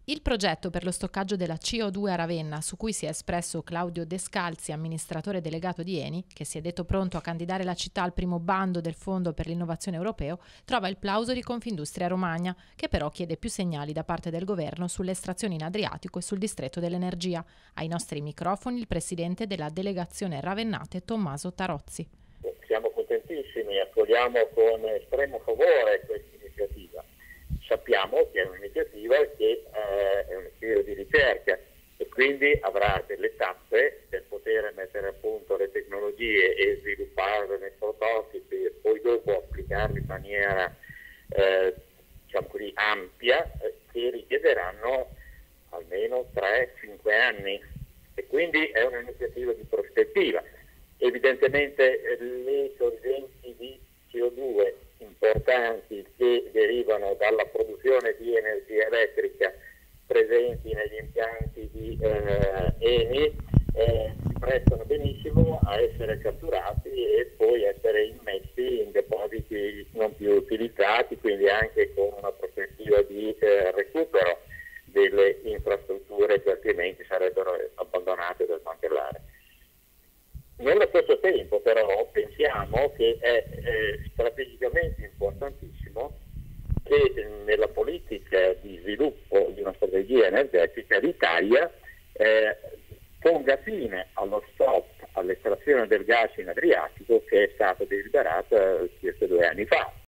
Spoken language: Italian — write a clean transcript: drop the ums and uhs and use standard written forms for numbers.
Il progetto per lo stoccaggio della CO2 a Ravenna, su cui si è espresso Claudio Descalzi, amministratore delegato di Eni, che si è detto pronto a candidare la città al primo bando del Fondo per l'innovazione europeo, trova il plauso di Confindustria Romagna, che però chiede più segnali da parte del governo sulle estrazioni in Adriatico e sul distretto dell'energia. Ai nostri microfoni il presidente della delegazione ravennate, Tommaso Tarozzi. Siamo contentissimi, accogliamo con estremo favore questa iniziativa. Sappiamo che è un'iniziativa che è un'iniziativa di ricerca e quindi avrà delle tappe per poter mettere a punto le tecnologie e svilupparle nei prototipi e poi dopo applicarli in maniera diciamo così ampia, che richiederanno almeno 3-5 anni e quindi è un'iniziativa di prospettiva. Evidentemente le sorgenti di CO2 importanti che derivano dalla produzione di energia elettrica presenti negli impianti di Eni si prestano benissimo a essere catturati e poi essere immessi in depositi non più utilizzati, quindi anche con una prospettiva di recupero delle infrastrutture che altrimenti sarebbero abbandonate da smantellare. Nello stesso tempo però pensiamo che è strategicamente importantissimo che nella politica di sviluppo di una strategia energetica l'Italia ponga fine allo stop all'estrazione del gas in Adriatico che è stato deliberato circa 2 anni fa.